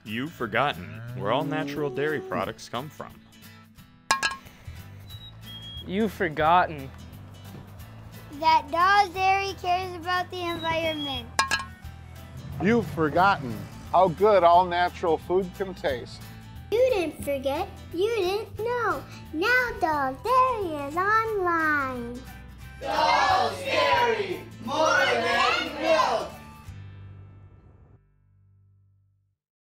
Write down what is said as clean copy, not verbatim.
You've forgotten where all natural dairy products come from. You've forgotten that Dahl Dairy cares about the environment. You've forgotten how good all natural food can taste. You didn't forget, you didn't know. Now Dahl Dairy is online.